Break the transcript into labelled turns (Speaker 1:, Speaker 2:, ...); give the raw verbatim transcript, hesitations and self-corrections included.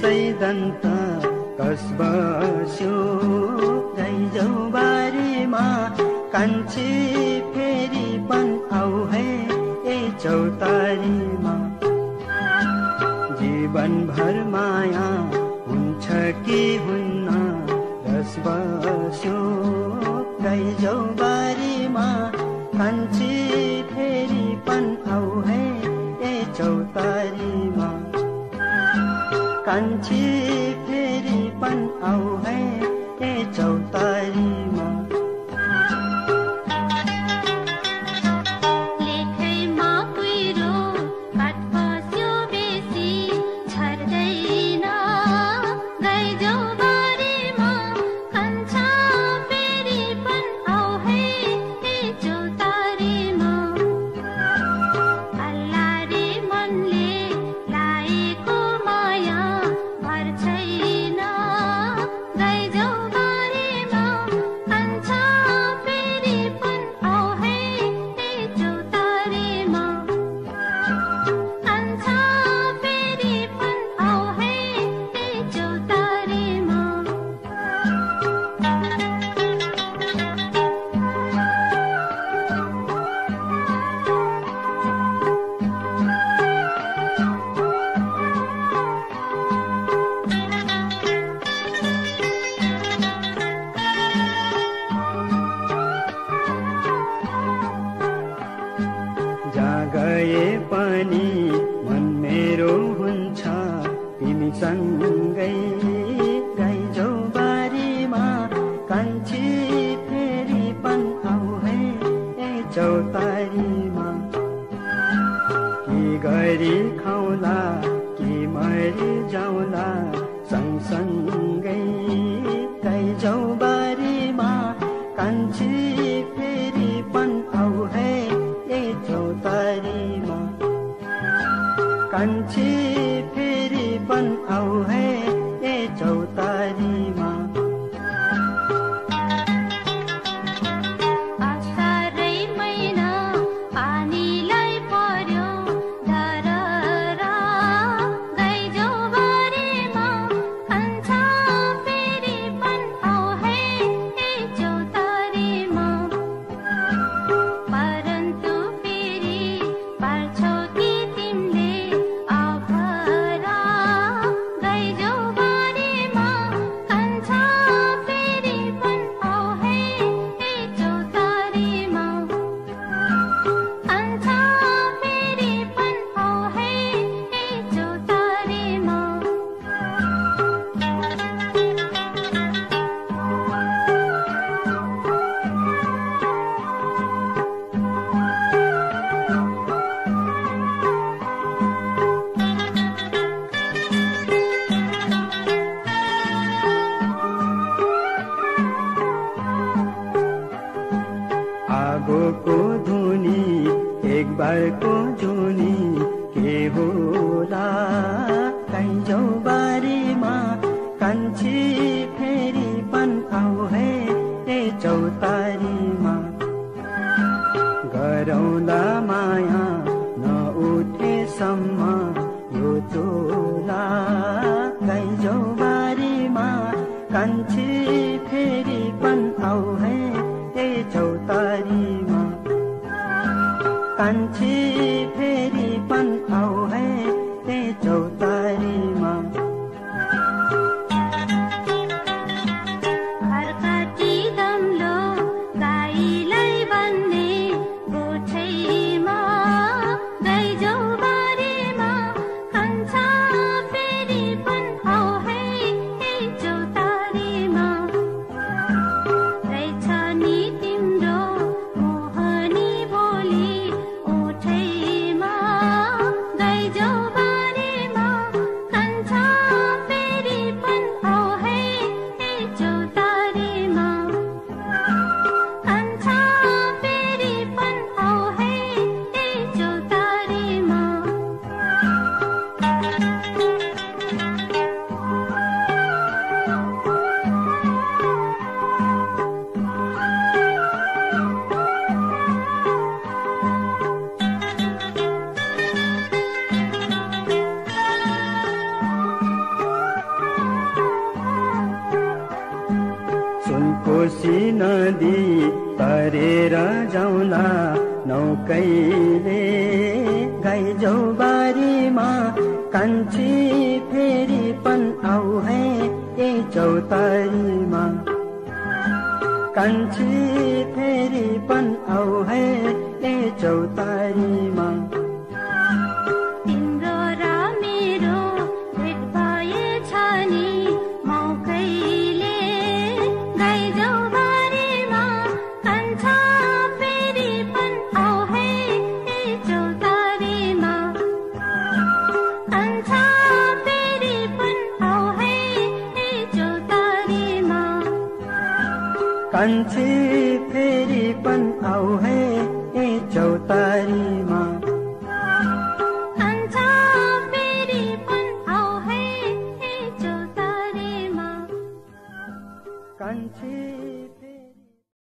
Speaker 1: त्यसै दन्त कस बस्यो गैजौ बारीमा कान्छी फेरि पन आऊ है ए चौतारीमा जीवनभर माया हुन्छ कि हुन्न रस बस्यो गैजौ बारीमा कान्छी फेरि पन आऊ है ए चौतारीमा कान्छी फेरि पन आऊ है ए चौतारीमा गए पनि मन मेरो हुन्छ तिमी सँगै गैजौ बारीमा कान्छी फेरि पन आऊ है ए चौतारीमा कि गरी खाउला कि मरि जाउला सँगसँगै गैजौ बारीमा कान्छी फेरि पन आऊ है ए चौतारीमा कान्छी फेरि पन आऊ है ए चौतारीमा आगोको धुनी एक बारको जुनी के होला गैजौ बारीमा कान्छी फेरि पन आऊ है ए चौतारीमा गरौला माया नउठेसम्म यो चोला गैजौ बारीमा कान्छी फेरि पन आऊ है ए चौतारीमा कान्छी फेरि पन आऊ है ए चौतारीमा
Speaker 2: गैजौ बारीमा
Speaker 1: जाउँला नौकैले गाइजौ बारीमा कान्छी फेरि पन आऊ है ए चौतारीमा कान्छी फेरि पन आऊ है ए चौतारीमा
Speaker 2: तिम्रो र मेरो भेट भएछ नि मौकैले गाइजौ बारीमा कान्छा फेरि पन आऊ है ए चौतारीमा कान्छा फेरि पन आऊ है ए चौतारीमा
Speaker 1: कान्छी फेरि पन आऊ है ए चौतारी